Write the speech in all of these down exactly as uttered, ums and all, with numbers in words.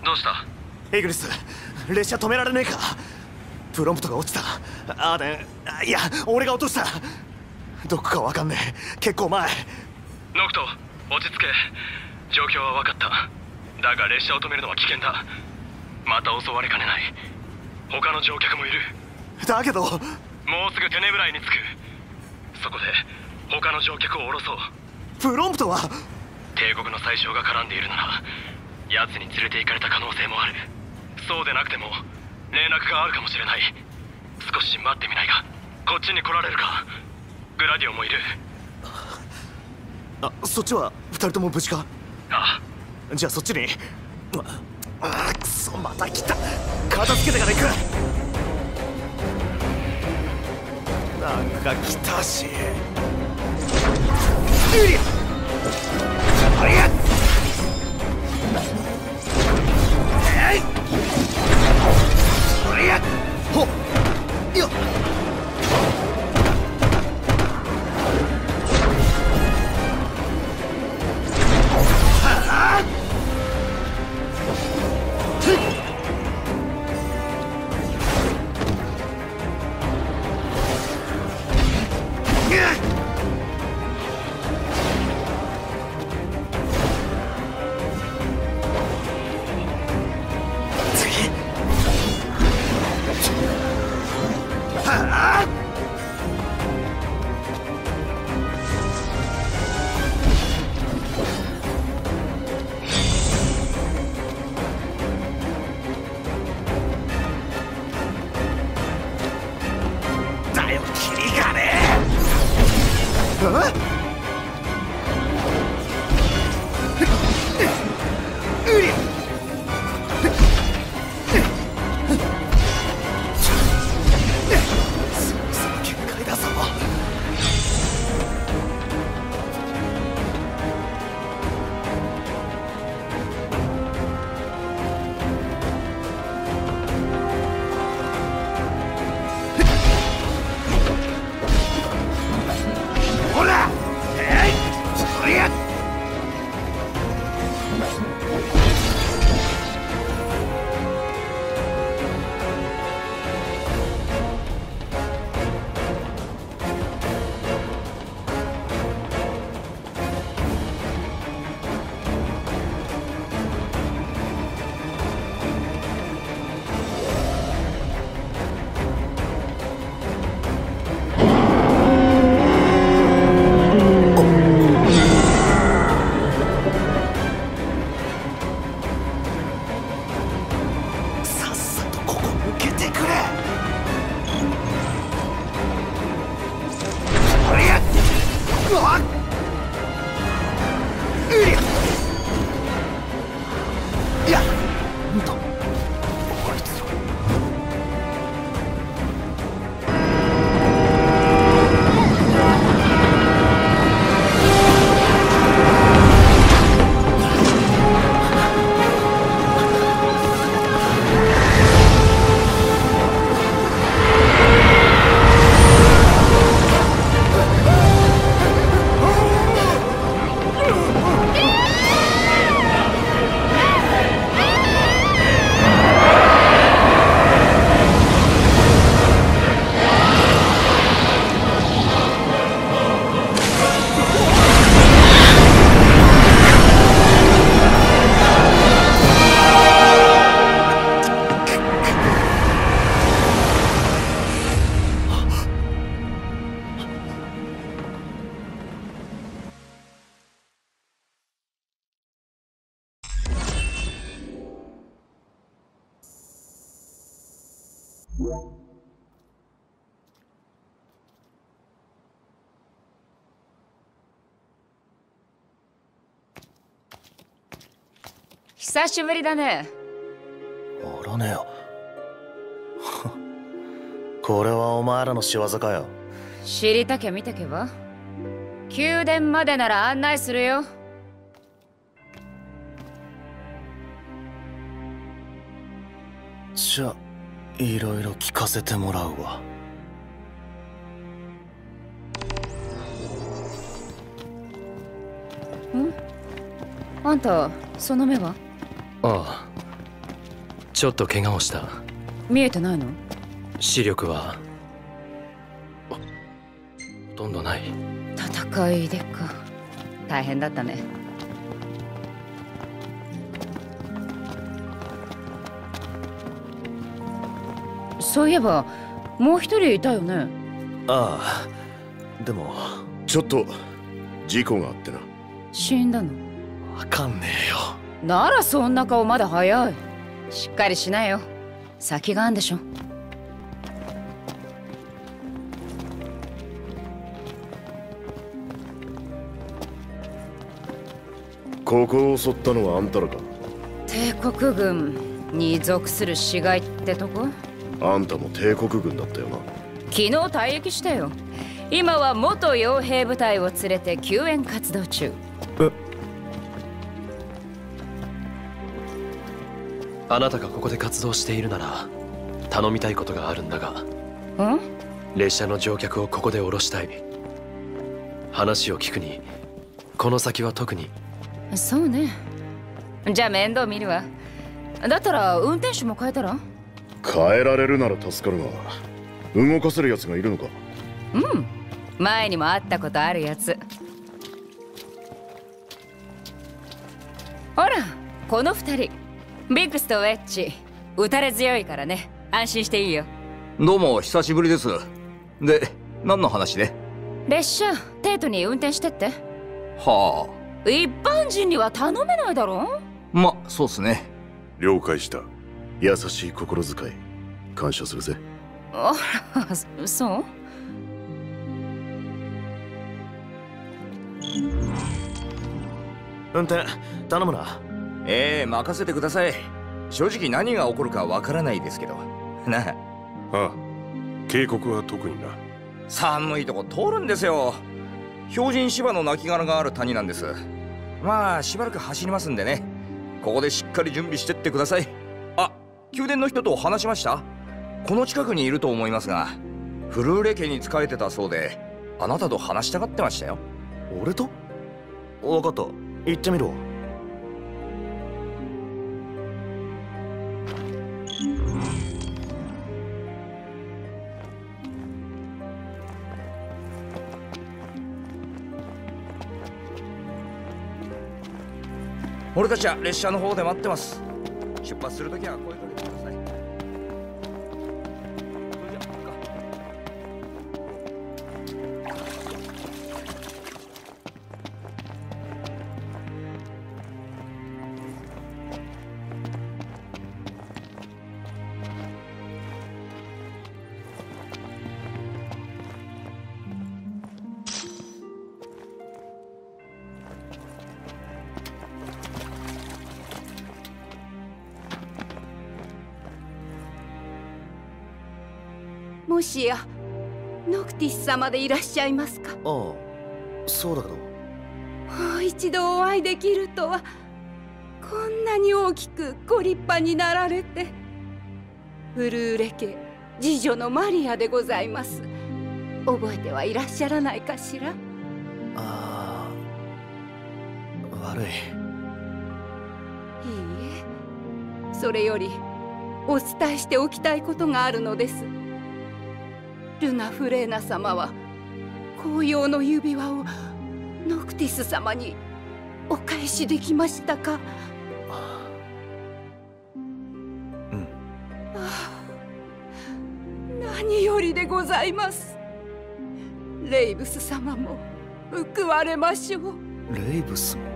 どうした？ エグリス、列車止められねえか。プロンプトが落ちた。アーデン、いや俺が落とした。どこかわかんねえ。結構前。 ノクト、落ち着け。状況は分かった。だが列車を止めるのは危険だ。また襲われかねない。他の乗客もいる。 だけどもうすぐテネブライに着く。そこで他の乗客を降ろそう。 プロンプトは帝国の宰相が絡んでいるなら奴に連れて行かれた可能性もある。そうでなくても連絡があるかもしれない。少し待ってみないか。こっちに来られるか。グラディオもいる。 あ、そっちは二人とも無事か？ ああ、じゃあそっちに。ああ、くそ、また来た。片付けてから行く。なんか来たし。ユリア、ありゃ。えい、ありゃ。ほっよっ。 久しぶりだね。 おらねよ。これはお前らの仕業かよ。 知りたきゃ見てけば。宮殿までなら案内するよ。 じゃあいろいろ聞かせてもらうわ。 ん？あんたその目は？ ああ、 ちょっと怪我をした。 見えてないの？ 視力はほとんどない。 戦いでか。大変だったね。そういえばもう一人いたよね。 ああ、でもちょっと事故があってな。 死んだの？ わかんねえよ。 ならそんな顔まだ早い。しっかりしなよ。先があんでしょ。 ここを襲ったのはあんたらか。 帝国軍に属する市街ってとこ？ あんたも帝国軍だったよな。 昨日退役したよ。今は元傭兵部隊を連れて救援活動中。 え？ あなたがここで活動しているなら頼みたいことがあるんだが。 ん？ 列車の乗客をここで降ろしたい。話を聞くにこの先は特に。 そうね。じゃあ面倒見るわ。だったら運転手も変えたら？ 変えられるなら助かるが、動かせるやつがいるのか？ うん、前にも会ったことあるやつ。ほらこの二人、ビッグスとウェッジ。打たれ強いからね、安心していいよ。 どうも久しぶりです。で、何の話で？ 列車テイトに運転してって。 はあ。 一般人には頼めないだろ。 ま、そうっすね。 了解した。優しい心遣い感謝するぜ。 あら、そう？ 運転頼むな。 ええ、任せてください。正直何が起こるかわからないですけどな。 ああ、渓谷は特にな。 寒いとこ通るんですよ。標準芝の亡骸がある谷なんです。まあしばらく走りますんでね、ここでしっかり準備してってください。あ、宮殿の人と話しました？この近くにいると思いますが、フルーレ家に仕えてたそうで、あなたと話したがってましたよ。 俺と？分かった、行ってみろ。 俺たちは列車の方で待ってます。出発するときは声かけてください。それじゃ行くか。 もしやノクティス様でいらっしゃいますか？ ああ、そうだけど。 もう一度お会いできるとは。こんなに大きくご立派になられて。フルーレ家次女のマリアでございます。覚えてはいらっしゃらないかしら？ ああ、悪い。いいえ、それよりお伝えしておきたいことがあるのです。ルナ・フレーナ様は紅葉の指輪をノクティス様にお返しできましたか？ うん。 ああ、何よりでございます。レイブス様も報われましょう。 レイブスも？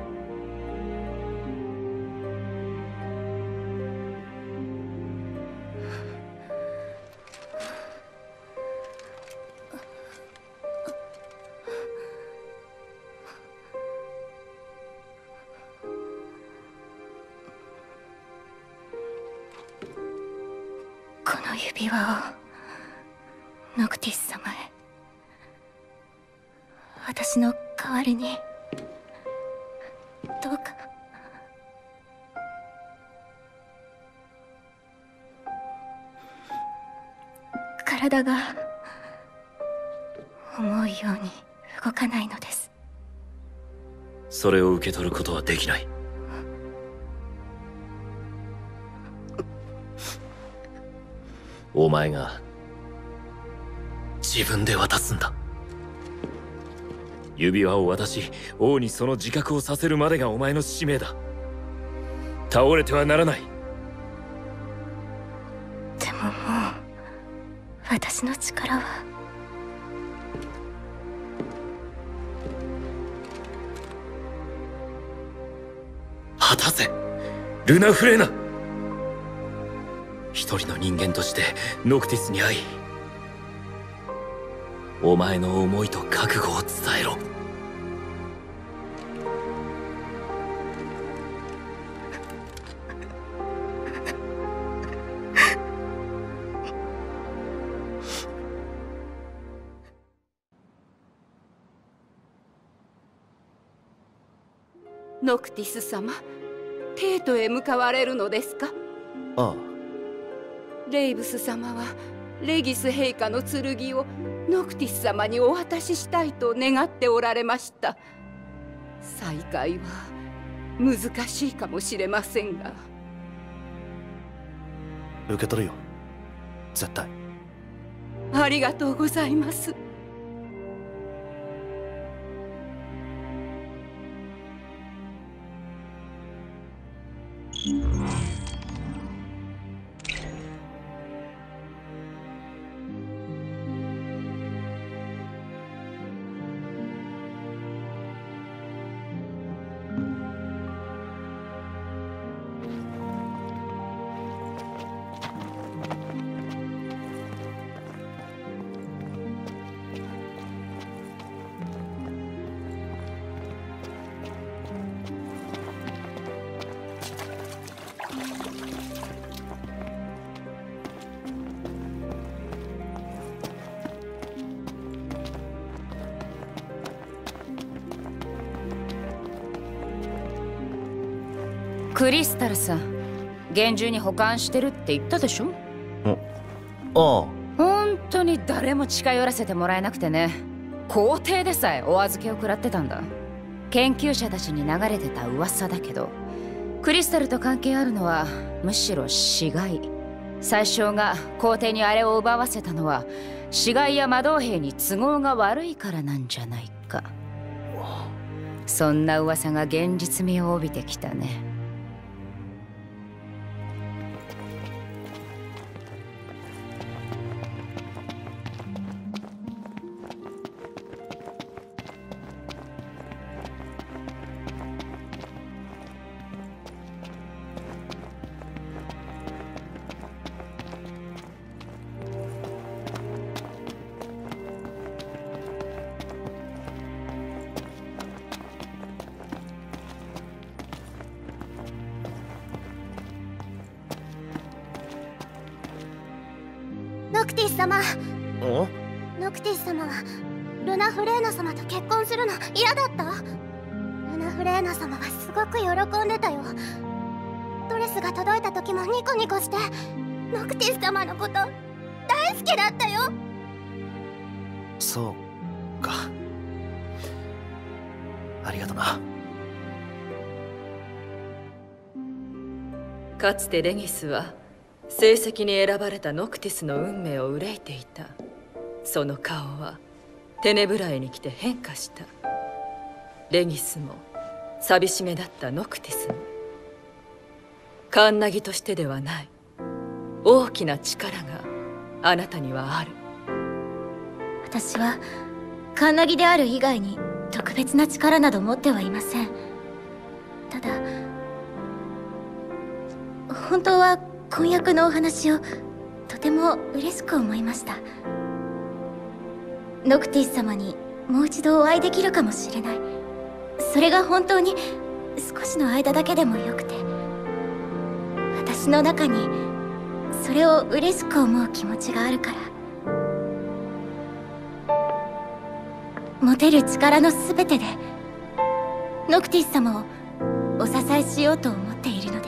この指輪をノクティス様へ。私の代わりにどうか。体が思うように動かないのです。 それを受け取ることはできない。 お前が自分で渡すんだ。指輪を渡し王にその自覚をさせるまでがお前の使命だ。倒れてはならない。 でももう私の力は果たせルナフレーナ。一人の人間としてノクティスに会い、お前の思いと覚悟を伝えろ。 ノクティス様、テートへ向かわれるのですか？ ああ。 レイブス様はレギス陛下の剣をノクティス様にお渡ししたいと願っておられました。再会は難しいかもしれませんが。 受け取るよ、絶対。 ありがとうございます。 クリスタルさん、厳重に保管してるって言ったでしょ。 ああ。 本当に誰も近寄らせてもらえなくてね、皇帝でさえお預けを食らってたんだ。研究者たちに流れてた噂だけど、クリスタルと関係あるのはむしろ死骸。宰相が皇帝にあれを奪わせたのは死骸や魔導兵に都合が悪いからなんじゃないか。そんな噂が現実味を帯びてきたね。 ノクティス様。 お？ ノクティス様はルナフレーナ様と結婚するの嫌だった？ルナフレーナ様はすごく喜んでたよ。ドレスが届いた時もニコニコして、ノクティス様のこと大好きだったよ。 そうか。ありがとな。 かつてレギスは成績に選ばれたノクティスの運命を憂いていた。その顔はテネブラエに来て変化した。レギスも寂しげだったノクティスも、カンナギとしてではない大きな力があなたにはある。 私はカンナギである以外に特別な力など持ってはいません。ただ本当は婚約のお話をとても嬉しく思いました。ノクティス様にもう一度お会いできるかもしれない。それが本当に少しの間だけでもよくて、私の中にそれを嬉しく思う気持ちがあるから。持てる力のすべてでノクティス様をお支えしようと思っているのです。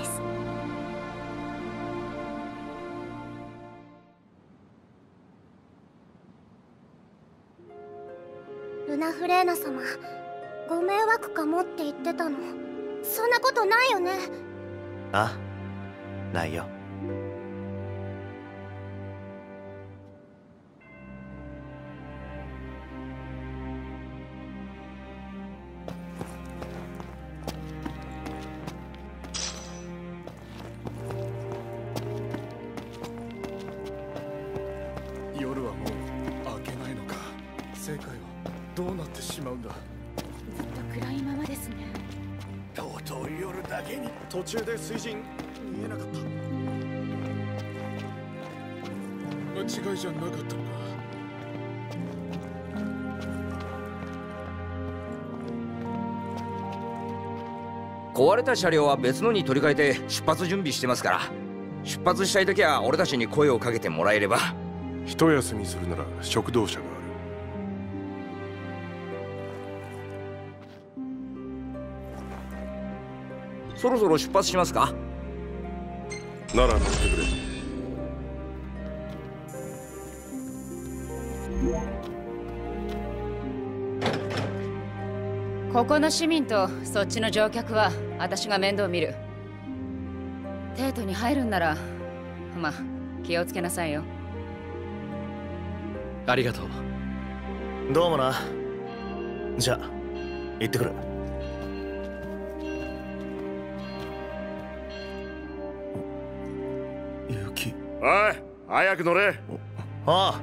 ルナフレーナ様、ご迷惑かもって言ってたの。そんなことないよね。 あ、ないよ。 夜はもう明けないのか。世界はどうなってしまうんだ。 ずっと暗いままですね。 とうとう夜だけに。途中で水神見えなかった。間違いじゃなかったのか。 壊れた車両は別のに取り替えて出発準備してますから、出発したい時は俺たちに声をかけてもらえれば。 一休みするなら食堂車がある。そろそろ出発しますか？ なら乗ってくれ。 ここの市民とそっちの乗客は私が面倒見る。テートに入るんならまあ気をつけなさいよ。 ありがとう。 どうもな。じゃあ行ってくる。雪。 おい、早く乗れ。 ああ。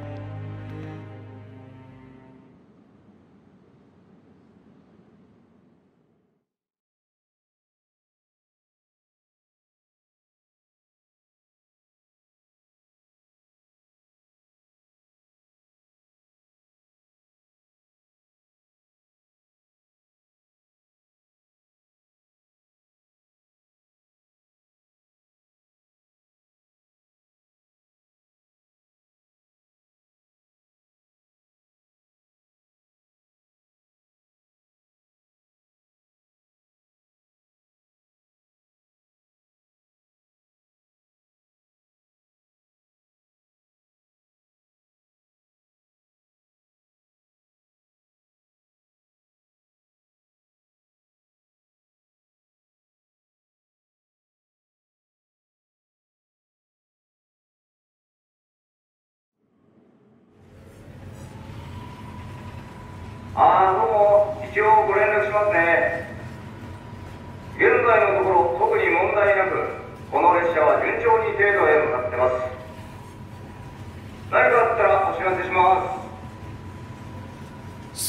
ああ、どうも、一応ご連絡しますね。現在のところ、特に問題なく、この列車は順調に程度へ向かってます。何かあったらお知らせします。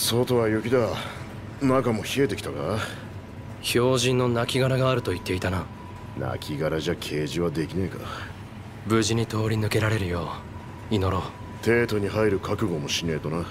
外は雪だ。中も冷えてきたか。 標準の亡骸があると言っていたな。 亡骸じゃ掲示はできねえか。 無事に通り抜けられるよう祈ろう。 テートに入る覚悟もしねえとな。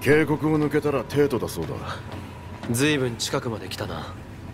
渓谷を抜けたら帝都だそうだ。 ずいぶん近くまで来たな。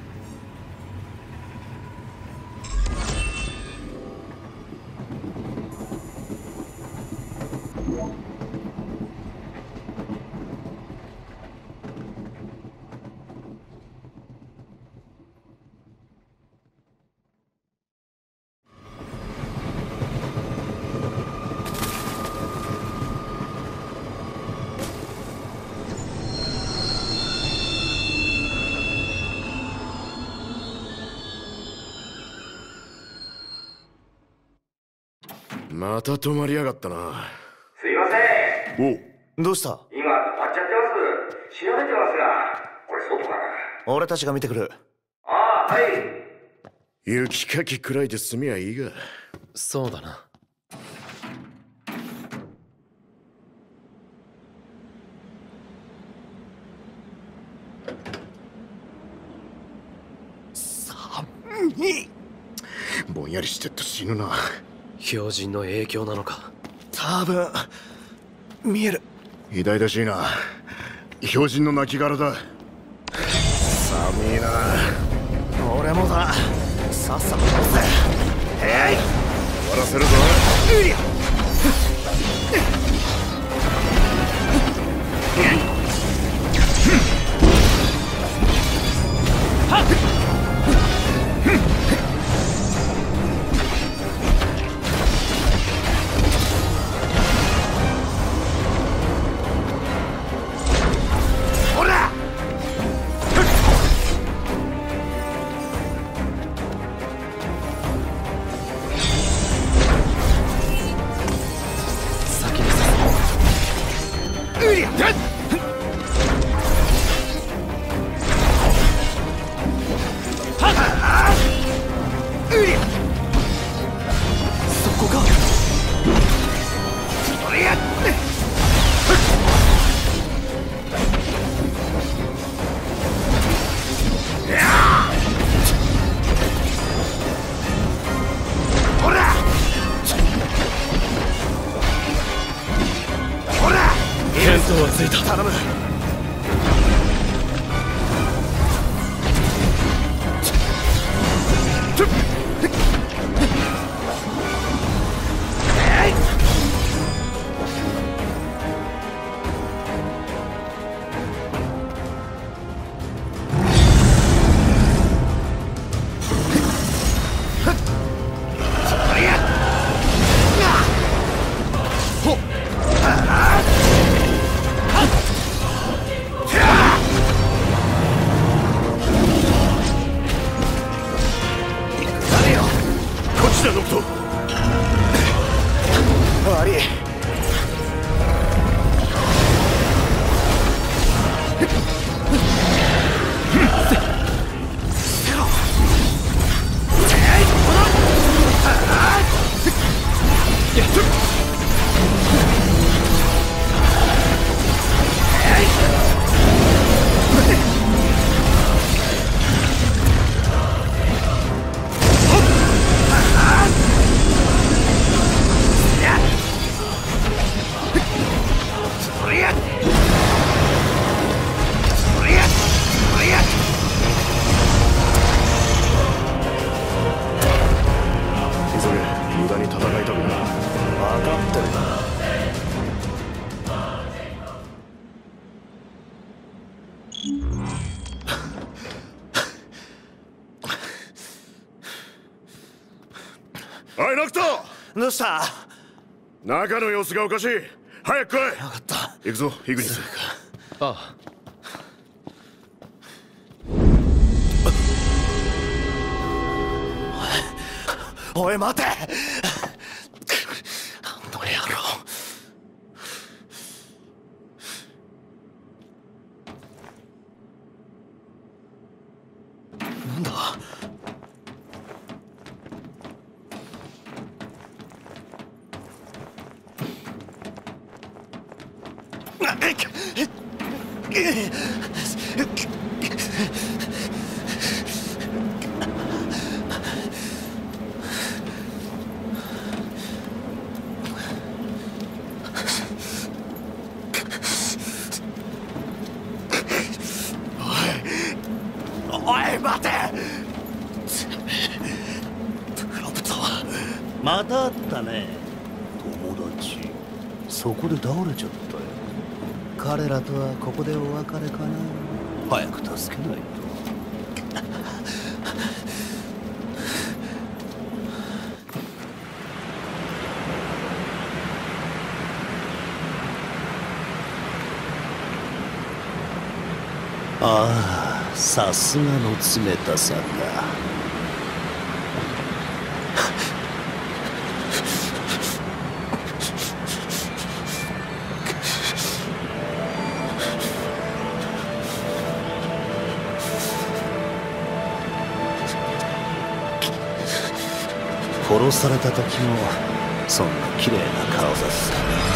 また止まりやがったな。 すいません。 おどうした？ 今止まっちゃってます。調べてますが、これ外かな。 俺たちが見てくる。 ああ、はい。 雪かきくらいで済みゃいいが。 そうだな。 寒い。 ぼんやりしてっと死ぬな。 標準の影響なのか。 多分見える。 偉大らしいな。標準の亡骸だ。寒いな。 俺もだ。さっさと倒せ。早い。 終わらせるぞ。 うりゃ。頼む。 おいノクト。 どうした？ 中の様子がおかしい。早く来い。 分かった。 行くぞヒグニス。 ああ。 おい待て。あの野郎。なんだ。 また会ったね。友達、そこで倒れちゃったよ。彼らとはここでお別れかな。早く助けないと。ああ、さすがの冷たさか。殺された時もそんな綺麗な顔だったね。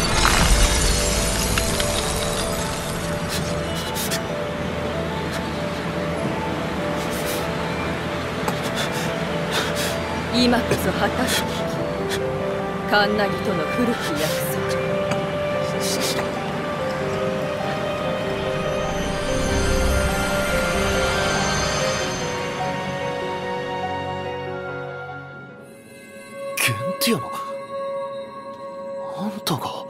今こそ果たすべきカンナギとの古き約束。 ゲンティアのあんたが。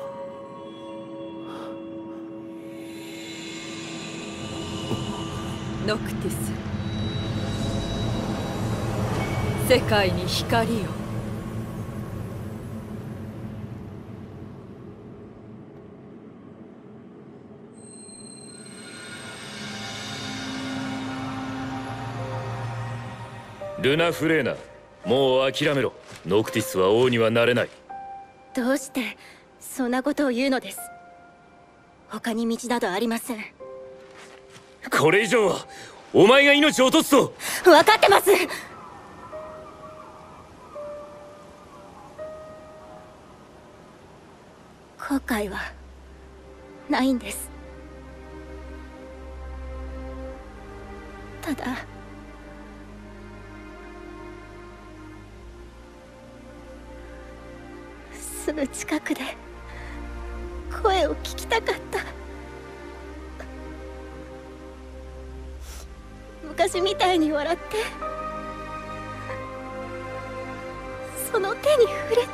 ノクティス、世界に光を。 ルナ・フレーナ、もう諦めろ。ノクティスは王にはなれない。 どうしてそんなことを言うのです。他に道などありません。 これ以上はお前が命を落とすと。 分かってます。後悔はないんです。ただすぐ近くで声を聞きたかった。昔みたいに笑ってその手に触れて。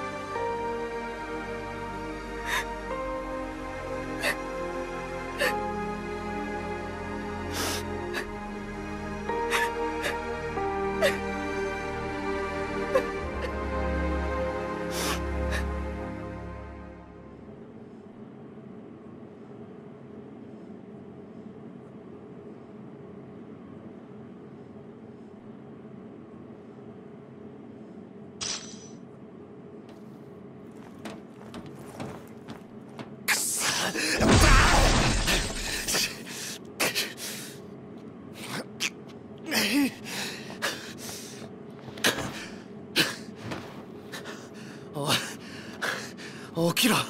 起きろ。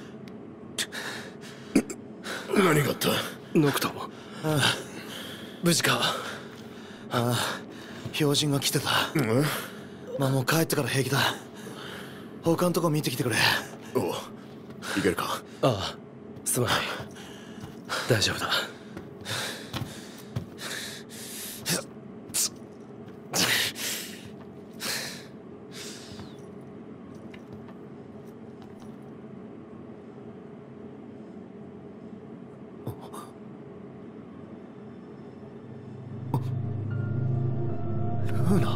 何があった？ノクタも。 ああ、無事か。ああ、標準が来てた。まあもう帰ってから平気だ。他のとこ見てきてくれ。 おう、行けるか？ ああ、すまない。大丈夫だ。 ルーナ。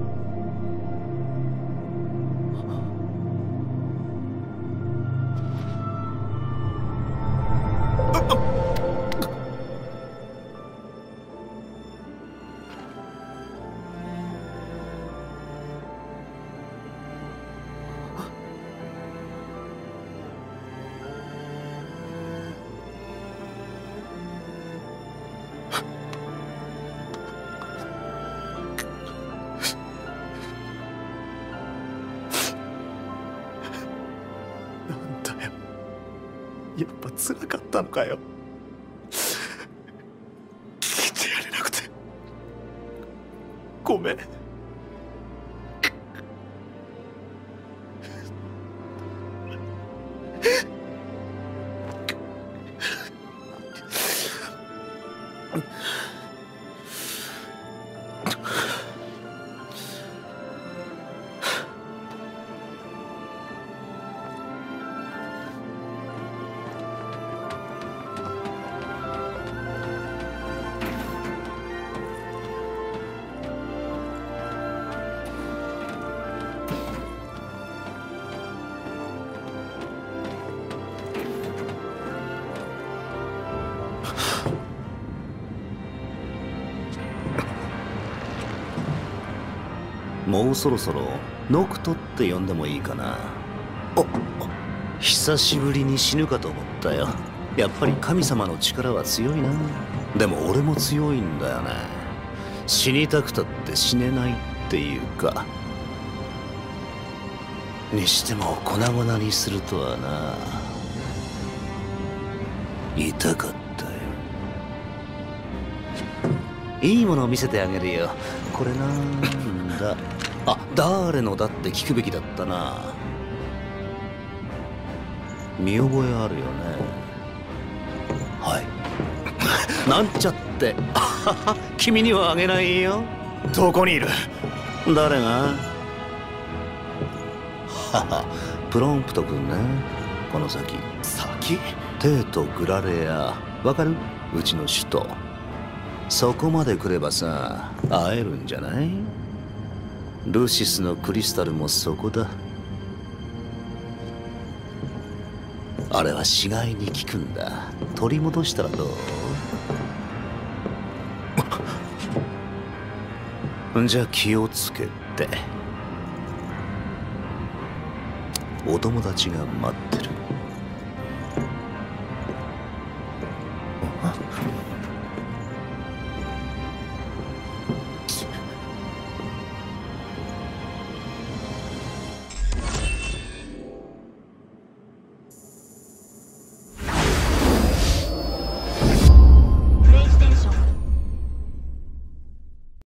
やっぱ辛かったのかよ。聞いてやれなくてごめん。 もうそろそろノクトって呼んでもいいかな。お、久しぶりに死ぬかと思ったよ。やっぱり神様の力は強いな。でも俺も強いんだよね。死にたくたって死ねないっていうか。にしても粉々にするとはな。痛かったよ。いいものを見せてあげるよ。これなんだ。あ、誰のだって聞くべきだったな。見覚えあるよね。はい。なんちゃって。君にはあげないよ。 どこにいる？ 誰が？はは、プロンプト君ね。この先。 先？ テート・グラレア。わかる？うちの首都。そこまで来ればさ、会えるんじゃない？ルシスのクリスタルもそこだ。あれは死骸に効くんだ。取り戻したらどう？じゃあ気をつけて。お友達が待ってる。